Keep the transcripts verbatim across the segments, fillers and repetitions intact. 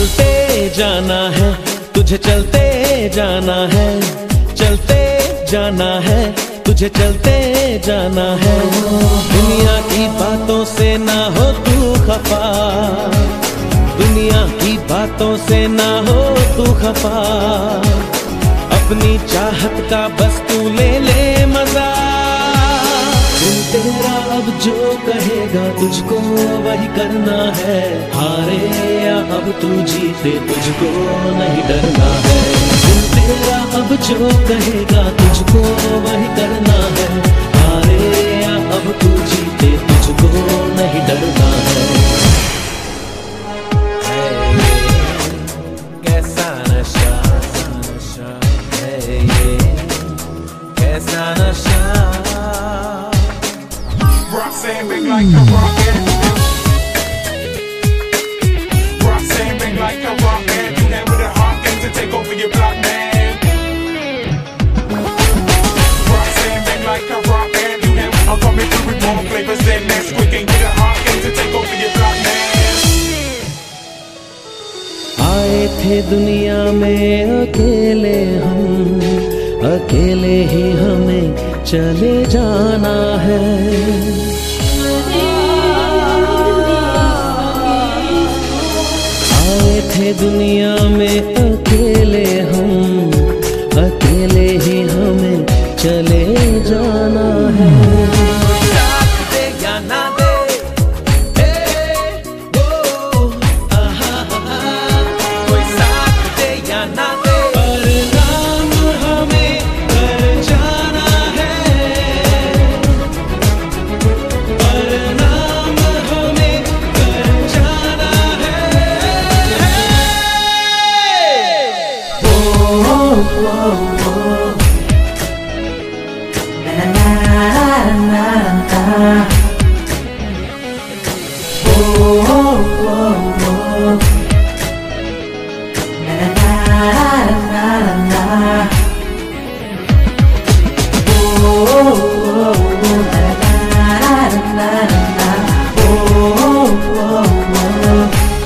चलते जाना है, तुझे चलते जाना है, चलते जाना है, तुझे चलते जाना है। दुनिया की बातों से ना हो तू खफा, दुनिया की बातों से ना हो तू खफा, अपनी चाहत का बस तू ले ले मजा। दिल तेरा अब जो कहेगा तुझको वही करना है, हारे या अब तू जीते तुझको नहीं डरना है। दिल तेरा अब जो कहेगा तुझको वही करना है, हारे या अब तू जीते तुझको नहीं डरना है। कैसा नशा है ये, कैसा नशा। Roxanne bang like a rocket. Roxanne bang like a rocket. Do that with a hot game to take over your block, man. Roxanne bang like a rocket. Do that. I'm coming through with more flavors than that. Quick and get a hot game to take over your block, man. आए थे दुनिया में अकेले हम, अकेले ही हमें चले जाना है। आए थे दुनिया में अकेले हम, अकेले ही हमें चले जाना है। साथ दे या ना दे, कोई साथ दे या ना दे, परिणाम हमें कर जाना है, परिणाम हमें कर जाना है। ओ, ओ, ओ, ओ। ना, ना, ना, ना। ओ, ओ, ओ, ओ। Na, na, na, na, na. Oh, oh, oh, oh, na, na, na, na, na. Oh, oh, oh, oh.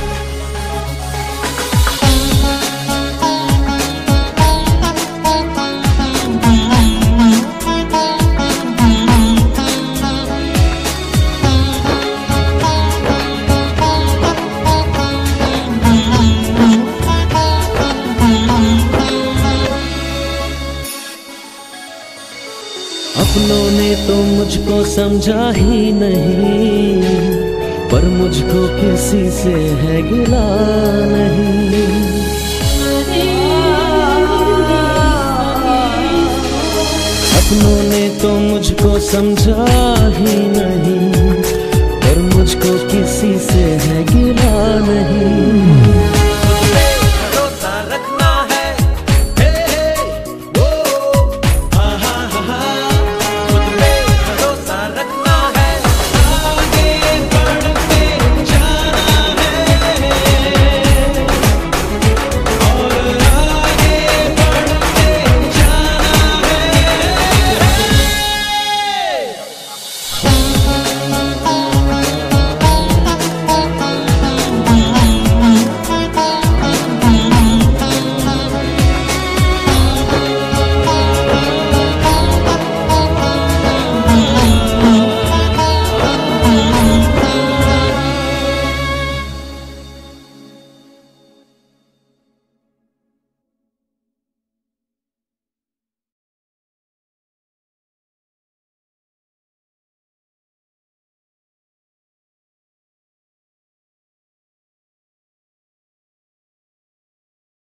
अपनों ने तो मुझको समझा ही नहीं, पर मुझको किसी से है गिला नहीं। अपनों ने तो मुझको समझा ही नहीं,